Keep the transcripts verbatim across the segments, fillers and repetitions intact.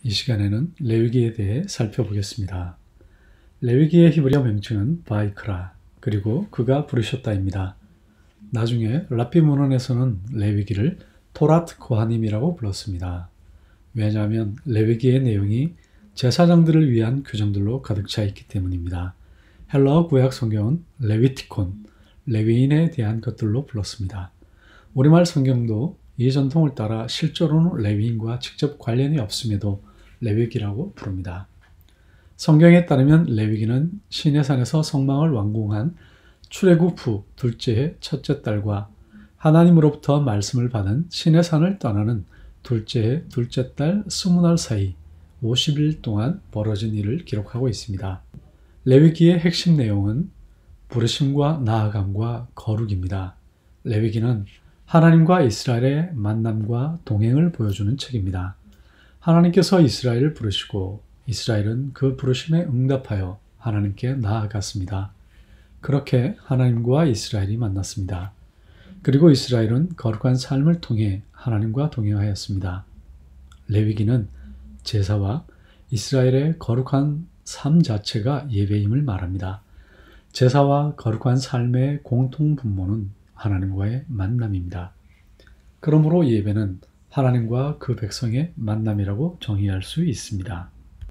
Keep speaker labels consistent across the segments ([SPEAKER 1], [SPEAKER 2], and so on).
[SPEAKER 1] 이 시간에는 레위기에 대해 살펴보겠습니다. 레위기의 히브리어 명칭은 바이크라, 그리고 그가 부르셨다입니다. 나중에 랍비 문헌에서는 레위기를 토랏 고하님이라고 불렀습니다. 왜냐하면 레위기의 내용이 제사장들을 위한 규정들로 가득 차 있기 때문입니다. 헬라어 구약 성경은 레위티콘, 레위인에 대한 것들로 불렀습니다. 우리말 성경도 이 전통을 따라 실제로는 레위인과 직접 관련이 없음에도 레위기라고 부릅니다. 성경에 따르면 레위기는 시내산에서 성막을 완공한 출애굽 후 둘째 해 첫째 달과 하나님으로부터 말씀을 받은 시내산을 떠나는 둘째 해 둘째 달 스무 날 사이 오십 일 동안 벌어진 일을 기록하고 있습니다. 레위기의 핵심 내용은 부르심과 나아감과 거룩입니다. 레위기는 하나님과 이스라엘의 만남과 동행을 보여주는 책입니다. 하나님께서 이스라엘을 부르시고 이스라엘은 그 부르심에 응답하여 하나님께 나아갔습니다. 그렇게 하나님과 이스라엘이 만났습니다. 그리고 이스라엘은 거룩한 삶을 통해 하나님과 동행하였습니다. 레위기는 제사와 이스라엘의 거룩한 삶 자체가 예배임을 말합니다. 제사와 거룩한 삶의 공통 분모는 하나님과의 만남입니다. 그러므로 예배는 하나님과 그 백성의 만남이라고 정의할 수 있습니다.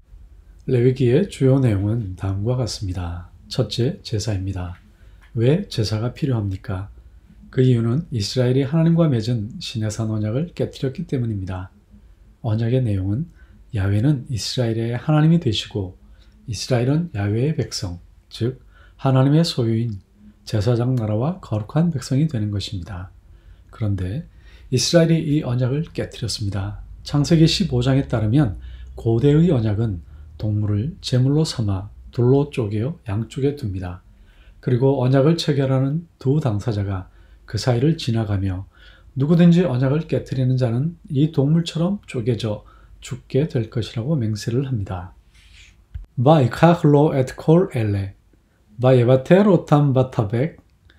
[SPEAKER 1] 레위기의 주요 내용은 다음과 같습니다. 첫째, 제사입니다. 왜 제사가 필요합니까? 그 이유는 이스라엘이 하나님과 맺은 시내산 언약을 깨뜨렸기 때문입니다. 언약의 내용은 야훼는 이스라엘의 하나님이 되시고 이스라엘은 야훼의 백성, 즉 하나님의 소유인 제사장 나라와 거룩한 백성이 되는 것입니다. 그런데 이스라엘이 이 언약을 깨뜨렸습니다. 창세기 십오 장에 따르면 고대의 언약은 동물을 제물로 삼아 둘로 쪼개어 양쪽에 둡니다. 그리고 언약을 체결하는 두 당사자가 그 사이를 지나가며 누구든지 언약을 깨뜨리는 자는 이 동물처럼 쪼개져 죽게 될 것이라고 맹세를 합니다. 바이카흐 로 에트 콜 엘레 바예바테르 오탐 바타벡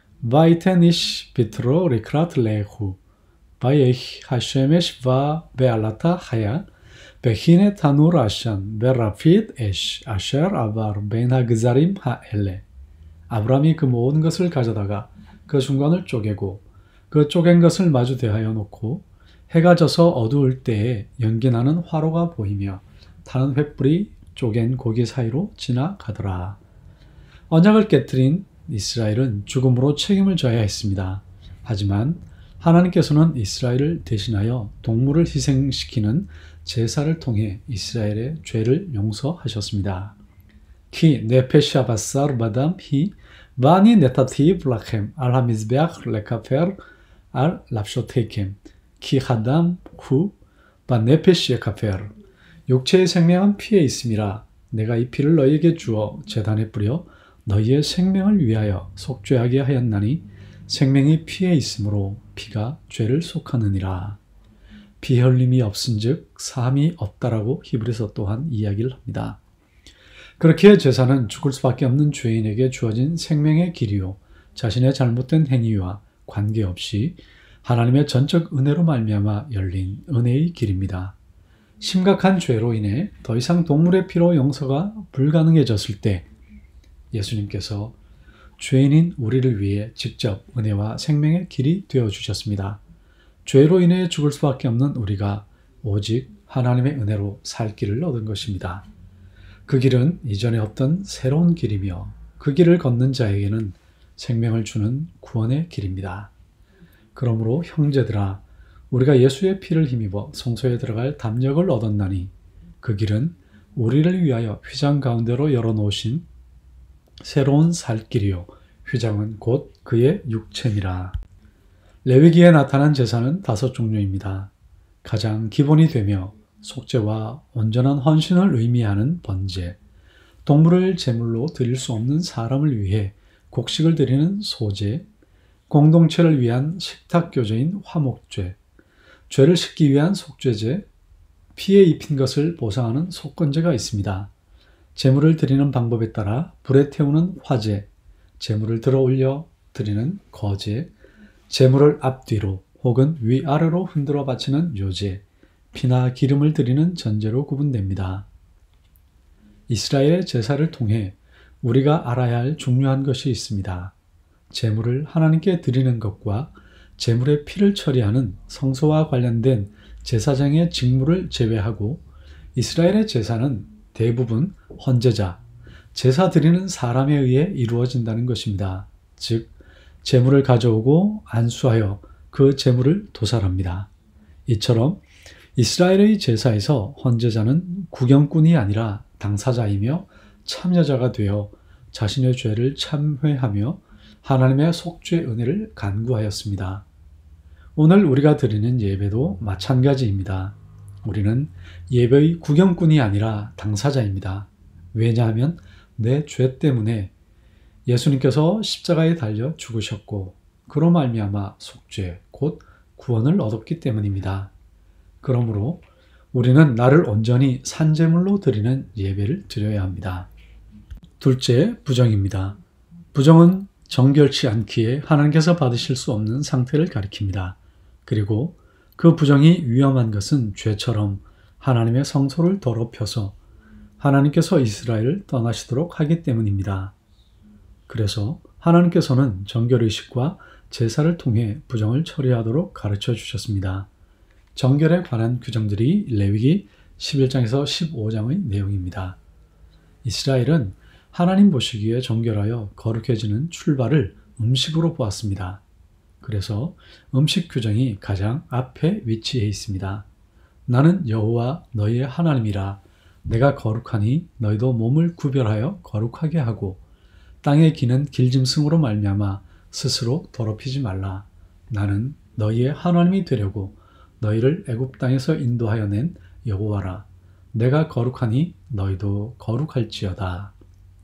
[SPEAKER 1] 바이텐 이시 비트로 리크라트 레후 바예히 하쉐메시 바 베알라타 하야 베히네 타누르 아샨 베라피드 에시 아셔 아바르 베나 그자림 하엘레. 아브람이 그 모든 것을 가져다가 그 중간을 쪼개고 그 쪼갠 것을 마주 대하여 놓고 해가 져서 어두울 때에 연기나는 화로가 보이며 타는 횃불이 쪼갠 고기 사이로 지나가더라. 언약을 깨뜨린 이스라엘은 죽음으로 책임을 져야 했습니다. 하지만 하나님께서는 이스라엘을 대신하여 동물을 희생시키는 제사를 통해 이스라엘의 죄를 용서하셨습니다. 키 네페샤 바사르 바담 히 바니 네타티브 라켐 알 하미즈베ach 레카페르 알 랍쇼테이켐 키 하담 후 바네페시에 카페르. 육체의 생명은 피에 있음이라 내가 이 피를 너희에게 주어 제단에 뿌려 너희의 생명을 위하여 속죄하게 하였나니 생명이 피에 있으므로 피가 죄를 속하느니라. 피 흘림이 없은즉 사함이 없다라고 히브리서 또한 이야기를 합니다. 그렇게 제사는 죽을 수밖에 없는 죄인에게 주어진 생명의 길이요 자신의 잘못된 행위와 관계없이 하나님의 전적 은혜로 말미암아 열린 은혜의 길입니다. 심각한 죄로 인해 더 이상 동물의 피로 용서가 불가능해졌을 때 예수님께서 죄인인 우리를 위해 직접 은혜와 생명의 길이 되어주셨습니다. 죄로 인해 죽을 수밖에 없는 우리가 오직 하나님의 은혜로 살 길을 얻은 것입니다. 그 길은 이전에 없던 새로운 길이며 그 길을 걷는 자에게는 생명을 주는 구원의 길입니다. 그러므로 형제들아, 우리가 예수의 피를 힘입어 성소에 들어갈 담력을 얻었나니 그 길은 우리를 위하여 휘장 가운데로 열어놓으신 새로운 살 길이요 휘장은 곧 그의 육체니라. 레위기에 나타난 제사는 다섯 종류입니다. 가장 기본이 되며 속죄와 온전한 헌신을 의미하는 번제, 동물을 제물로 드릴 수 없는 사람을 위해 곡식을 드리는 소제, 공동체를 위한 식탁교제인 화목죄, 죄를 씻기 위한 속죄제, 피에 입힌 것을 보상하는 속건제가 있습니다. 제물을 드리는 방법에 따라 불에 태우는 화제, 제물을 들어 올려 드리는 거제, 제물을 앞뒤로 혹은 위아래로 흔들어 바치는 요제, 피나 기름을 드리는 전제로 구분됩니다. 이스라엘의 제사를 통해 우리가 알아야 할 중요한 것이 있습니다. 제물을 하나님께 드리는 것과 제물의 피를 처리하는 성소와 관련된 제사장의 직무를 제외하고 이스라엘의 제사는 대부분 헌제자, 제사 드리는 사람에 의해 이루어진다는 것입니다. 즉, 제물을 가져오고 안수하여 그 제물을 도살합니다. 이처럼 이스라엘의 제사에서 헌제자는 구경꾼이 아니라 당사자이며 참여자가 되어 자신의 죄를 참회하며 하나님의 속죄 은혜를 간구하였습니다. 오늘 우리가 드리는 예배도 마찬가지입니다. 우리는 예배의 구경꾼이 아니라 당사자입니다. 왜냐하면 내 죄 때문에 예수님께서 십자가에 달려 죽으셨고 그로 말미암아 속죄 곧 구원을 얻었기 때문입니다. 그러므로 우리는 나를 온전히 산제물로 드리는 예배를 드려야 합니다. 둘째, 부정입니다. 부정은 정결치 않기에 하나님께서 받으실 수 없는 상태를 가리킵니다. 그리고 그 부정이 위험한 것은 죄처럼 하나님의 성소를 더럽혀서 하나님께서 이스라엘을 떠나시도록 하기 때문입니다. 그래서 하나님께서는 정결의식과 제사를 통해 부정을 처리하도록 가르쳐 주셨습니다. 정결에 관한 규정들이 레위기 십일 장에서 십오 장의 내용입니다. 이스라엘은 하나님 보시기에 정결하여 거룩해지는 출발을 음식으로 보았습니다. 그래서 음식 규정이 가장 앞에 위치해 있습니다. 나는 여호와 너희의 하나님이라. 내가 거룩하니 너희도 몸을 구별하여 거룩하게 하고 땅에 기는 길짐승으로 말미암아 스스로 더럽히지 말라. 나는 너희의 하나님이 되려고 너희를 애굽 땅에서 인도하여 낸 여호와라. 내가 거룩하니 너희도 거룩할지어다.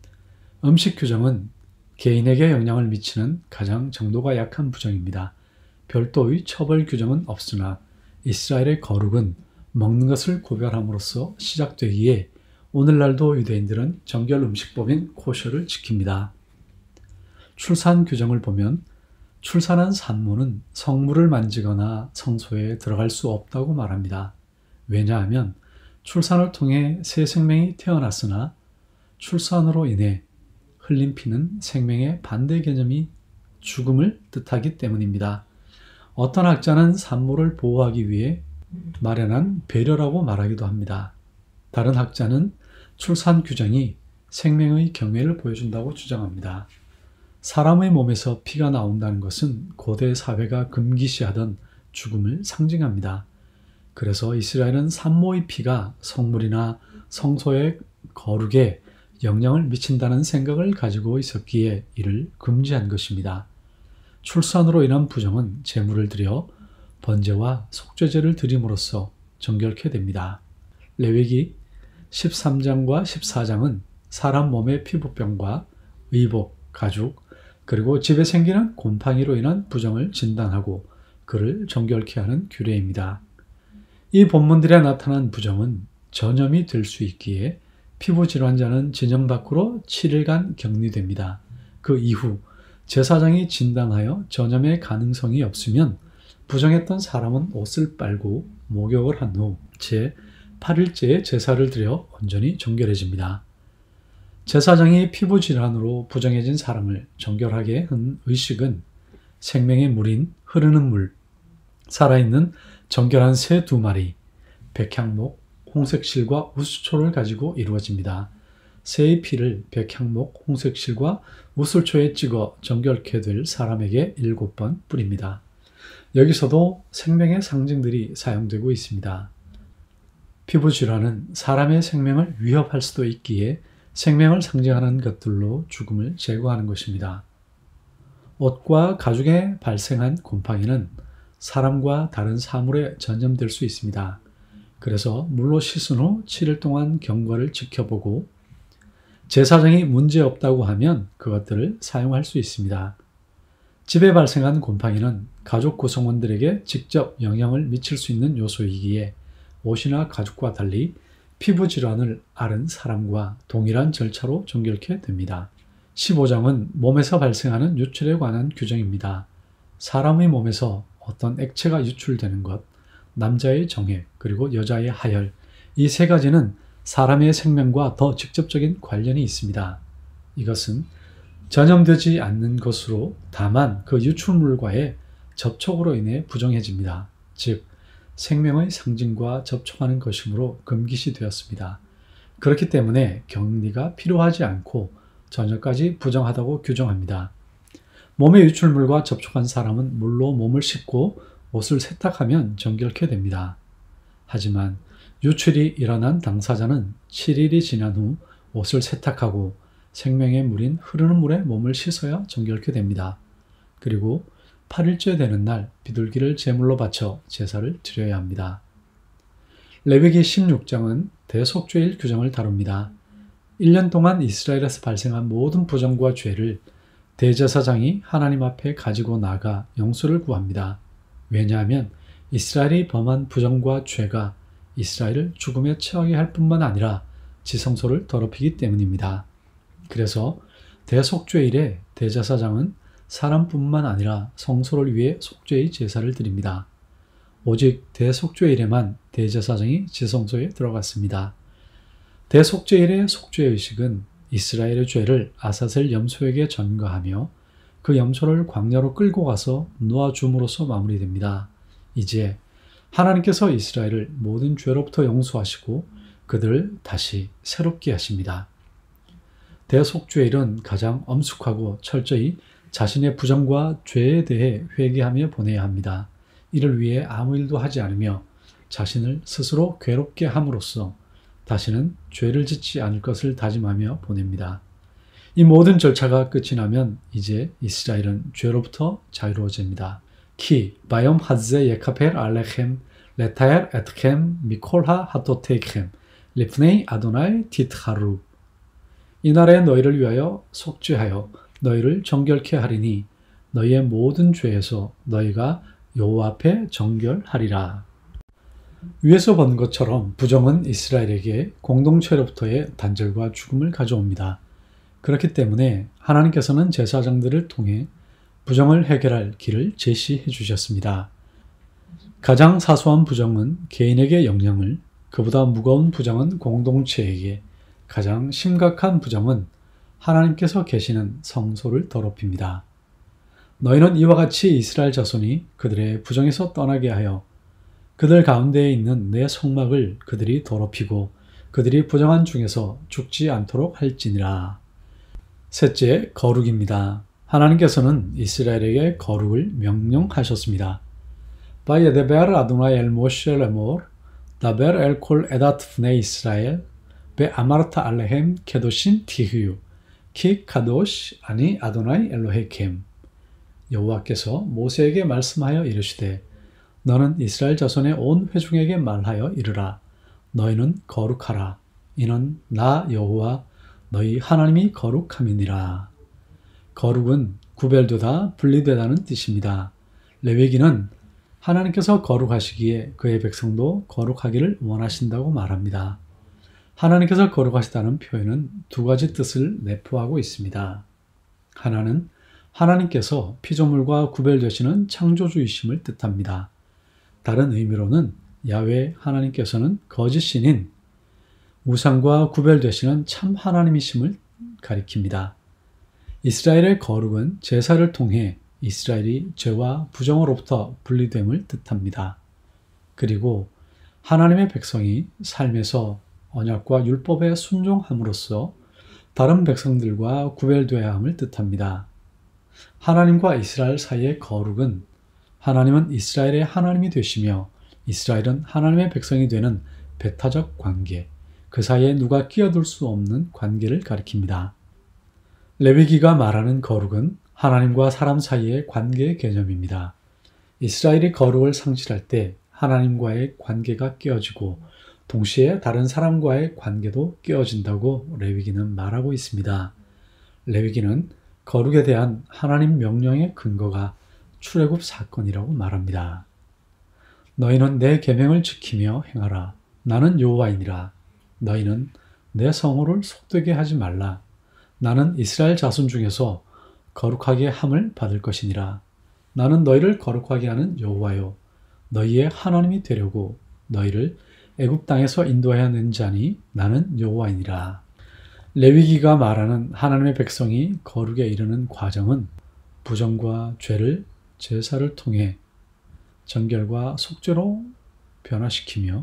[SPEAKER 1] 음식 규정은 개인에게 영향을 미치는 가장 정도가 약한 부정입니다. 별도의 처벌 규정은 없으나 이스라엘의 거룩은 먹는 것을 구별함으로써 시작되기에 오늘날도 유대인들은 정결 음식법인 코셔를 지킵니다. 출산 규정을 보면 출산한 산모는 성물을 만지거나 성소에 들어갈 수 없다고 말합니다. 왜냐하면 출산을 통해 새 생명이 태어났으나 출산으로 인해 흘린 피는 생명의 반대 개념이 죽음을 뜻하기 때문입니다. 어떤 학자는 산모를 보호하기 위해 마련한 배려라고 말하기도 합니다. 다른 학자는 출산 규정이 생명의 경외를 보여준다고 주장합니다. 사람의 몸에서 피가 나온다는 것은 고대 사회가 금기시하던 죽음을 상징합니다. 그래서 이스라엘은 산모의 피가 성물이나 성소의 거룩에 영향을 미친다는 생각을 가지고 있었기에 이를 금지한 것입니다. 출산으로 인한 부정은 제물을 드려 번제와 속죄제를 드림으로써 정결케 됩니다. 레위기 십삼 장과 십사 장은 사람 몸의 피부병과 의복, 가죽, 그리고 집에 생기는 곰팡이로 인한 부정을 진단하고 그를 정결케 하는 규례입니다. 이 본문들에 나타난 부정은 전염이 될 수 있기에 피부 질환자는 진영 밖으로 칠 일간 격리됩니다. 그 이후 제사장이 진단하여 전염의 가능성이 없으면 부정했던 사람은 옷을 빨고 목욕을 한 후 제팔 일째에 제사를 드려 온전히 정결해집니다. 제사장이 피부 질환으로 부정해진 사람을 정결하게 한 의식은 생명의 물인 흐르는 물, 살아있는 정결한 새 두 마리, 백향목, 홍색실과 우슬초를 가지고 이루어집니다. 새의 피를 백향목, 홍색실과 우슬초에 찍어 정결케 될 사람에게 일곱 번 뿌립니다. 여기서도 생명의 상징들이 사용되고 있습니다. 피부 질환은 사람의 생명을 위협할 수도 있기에 생명을 상징하는 것들로 죽음을 제거하는 것입니다. 옷과 가죽에 발생한 곰팡이는 사람과 다른 사물에 전염될 수 있습니다. 그래서 물로 씻은 후 칠 일 동안 경과를 지켜보고 제사장이 문제없다고 하면 그것들을 사용할 수 있습니다. 집에 발생한 곰팡이는 가족 구성원들에게 직접 영향을 미칠 수 있는 요소이기에 옷이나 가죽과 달리 피부 질환을 앓은 사람과 동일한 절차로 정결케 됩니다. 십오 장은 몸에서 발생하는 유출에 관한 규정입니다. 사람의 몸에서 어떤 액체가 유출되는 것, 남자의 정액, 그리고 여자의 하혈, 이 세 가지는 사람의 생명과 더 직접적인 관련이 있습니다. 이것은 전염되지 않는 것으로 다만 그 유출물과의 접촉으로 인해 부정해집니다. 즉 생명의 상징과 접촉하는 것이므로 금기시 되었습니다. 그렇기 때문에 격리가 필요하지 않고 전혀까지 부정하다고 규정합니다. 몸의 유출물과 접촉한 사람은 물로 몸을 씻고 옷을 세탁하면 정결케 됩니다. 하지만 유출이 일어난 당사자는 칠 일이 지난 후 옷을 세탁하고 생명의 물인 흐르는 물에 몸을 씻어야 정결케 됩니다. 그리고 팔 일째 되는 날 비둘기를 제물로 바쳐 제사를 드려야 합니다. 레위기 십육 장은 대속죄일 규정을 다룹니다. 일 년 동안 이스라엘에서 발생한 모든 부정과 죄를 대제사장이 하나님 앞에 가지고 나가 용서를 구합니다. 왜냐하면 이스라엘이 범한 부정과 죄가 이스라엘을 죽음에 처하게 할 뿐만 아니라 지성소를 더럽히기 때문입니다. 그래서 대속죄일에 대제사장은 사람뿐만 아니라 성소를 위해 속죄의 제사를 드립니다. 오직 대속죄일에만 대제사장이 지성소에 들어갔습니다. 대속죄일의 속죄의식은 이스라엘의 죄를 아사셀 염소에게 전가하며 그 염소를 광야로 끌고 가서 놓아줌으로써 마무리됩니다. 이제 하나님께서 이스라엘을 모든 죄로부터 용서하시고 그들을 다시 새롭게 하십니다. 대속죄일은 가장 엄숙하고 철저히 자신의 부정과 죄에 대해 회개하며 보내야 합니다. 이를 위해 아무 일도 하지 않으며 자신을 스스로 괴롭게 함으로써 다시는 죄를 짓지 않을 것을 다짐하며 보냅니다. 이 모든 절차가 끝이 나면 이제 이스라엘은 죄로부터 자유로워집니다. 키 바이옴 하제 예카펠 알레켐 레타엘 에트켐 미콜하 하토테이켐 리프네이 아도나이 티트하루. 이날에 너희를 위하여 속죄하여 너희를 정결케 하리니 너희의 모든 죄에서 너희가 여호와 앞에 정결하리라. 위에서 본 것처럼 부정은 이스라엘에게 공동체로부터의 단절과 죽음을 가져옵니다. 그렇기 때문에 하나님께서는 제사장들을 통해 부정을 해결할 길을 제시해 주셨습니다. 가장 사소한 부정은 개인에게 영향을, 그보다 무거운 부정은 공동체에게, 가장 심각한 부정은 하나님께서 계시는 성소를 더럽힙니다. 너희는 이와 같이 이스라엘 자손이 그들의 부정에서 떠나게 하여 그들 가운데에 있는 내 성막을 그들이 더럽히고 그들이 부정한 중에서 죽지 않도록 할지니라. 셋째, 거룩입니다. 하나님께서는 이스라엘에게 거룩을 명령하셨습니다. 바예데베르 아도나이 엘 모셰 레모르 다베르 엘 콜 에닷 프네 이스라엘 베 아마르타 알레헴 케도신 티흐유 키 카도시 아니 아도나이 엘로헤켐. 여호와께서 모세에게 말씀하여 이르시되 너는 이스라엘 자손의 온 회중에게 말하여 이르라. 너희는 거룩하라. 이는 나 여호와 너희 하나님이 거룩함이니라. 거룩은 구별되다, 분리되다는 뜻입니다. 레위기는 하나님께서 거룩하시기에 그의 백성도 거룩하기를 원하신다고 말합니다. 하나님께서 거룩하시다는 표현은 두 가지 뜻을 내포하고 있습니다. 하나는 하나님께서 피조물과 구별되시는 창조주이심을 뜻합니다. 다른 의미로는 야훼 하나님께서는 거짓신인 우상과 구별되시는 참 하나님이심을 가리킵니다. 이스라엘의 거룩은 제사를 통해 이스라엘이 죄와 부정으로부터 분리됨을 뜻합니다. 그리고 하나님의 백성이 삶에서 언약과 율법에 순종함으로써 다른 백성들과 구별되어야 함을 뜻합니다. 하나님과 이스라엘 사이의 거룩은 하나님은 이스라엘의 하나님이 되시며 이스라엘은 하나님의 백성이 되는 배타적 관계, 그 사이에 누가 끼어들 수 없는 관계를 가리킵니다. 레위기가 말하는 거룩은 하나님과 사람 사이의 관계의 개념입니다. 이스라엘이 거룩을 상실할 때 하나님과의 관계가 깨어지고 동시에 다른 사람과의 관계도 깨어진다고 레위기는 말하고 있습니다. 레위기는 거룩에 대한 하나님 명령의 근거가 출애굽 사건이라고 말합니다. 너희는 내 계명을 지키며 행하라. 나는 여호와이니라. 너희는 내 성호를 속되게 하지 말라. 나는 이스라엘 자손 중에서 거룩하게 함을 받을 것이니라. 나는 너희를 거룩하게 하는 여호와요. 너희의 하나님이 되려고 너희를 애굽 땅에서 인도하여 낸 자니 나는 여호와이니라. 레위기가 말하는 하나님의 백성이 거룩에 이르는 과정은 부정과 죄를 제사를 통해 정결과 속죄로 변화시키며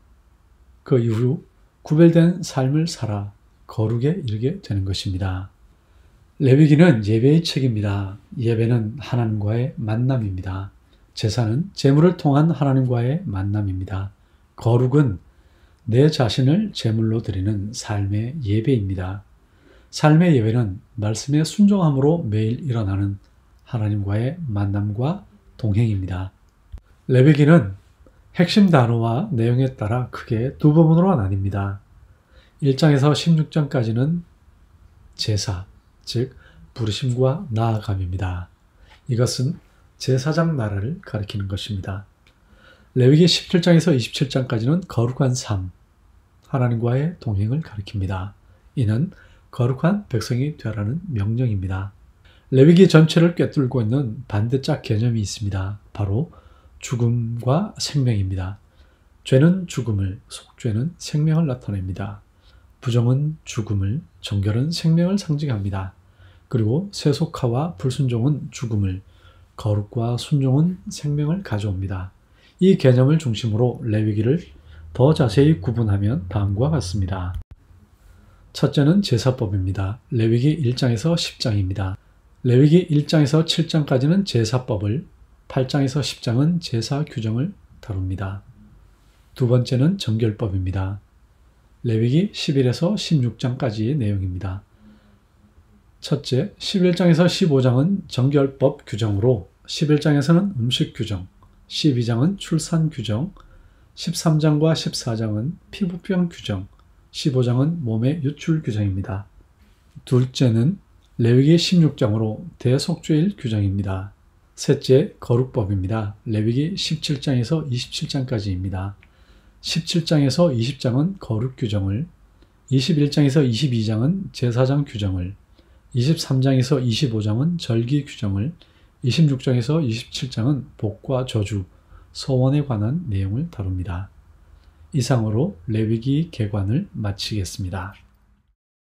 [SPEAKER 1] 그 이후 구별된 삶을 살아 거룩에 이르게 되는 것입니다. 레위기는 예배의 책입니다. 예배는 하나님과의 만남입니다. 제사는 제물을 통한 하나님과의 만남입니다. 거룩은 내 자신을 제물로 드리는 삶의 예배입니다. 삶의 예배는 말씀의 순종함으로 매일 일어나는 하나님과의 만남과 동행입니다. 레위기는 핵심 단어와 내용에 따라 크게 두 부분으로 나뉩니다. 일 장에서 십육 장까지는 제사, 즉 부르심과 나아감입니다. 이것은 제사장 나라를 가리키는 것입니다. 레위기 십칠 장에서 이십칠 장까지는 거룩한 삶, 하나님과의 동행을 가리킵니다. 이는 거룩한 백성이 되라는 명령입니다. 레위기 전체를 꿰뚫고 있는 반대짝 개념이 있습니다. 바로 죽음과 생명입니다. 죄는 죽음을, 속죄는 생명을 나타냅니다. 부정은 죽음을, 정결은 생명을 상징합니다. 그리고 세속화와 불순종은 죽음을, 거룩과 순종은 생명을 가져옵니다. 이 개념을 중심으로 레위기를 더 자세히 구분하면 다음과 같습니다. 첫째는 제사법입니다. 레위기 일 장에서 십 장입니다. 레위기 일 장에서 칠 장까지는 제사법을, 팔 장에서 십 장은 제사 규정을 다룹니다. 두 번째는 정결법입니다. 레위기 십일에서 십육 장까지의 내용입니다. 첫째, 십일 장에서 십오 장은 정결법 규정으로 십일 장에서는 음식 규정, 십이 장은 출산 규정, 십삼 장과 십사 장은 피부병 규정, 십오 장은 몸의 유출 규정입니다. 둘째는 레위기 십육 장으로 대속죄일 규정입니다. 셋째, 거룩법입니다. 레위기 십칠 장에서 이십칠 장까지입니다. 십칠 장에서 이십 장은 거룩 규정을, 이십일 장에서 이십이 장은 제사장 규정을, 이십삼 장에서 이십오 장은 절기 규정을, 이십육 장에서 이십칠 장은 복과 저주, 서원에 관한 내용을 다룹니다. 이상으로 레위기 개관을 마치겠습니다.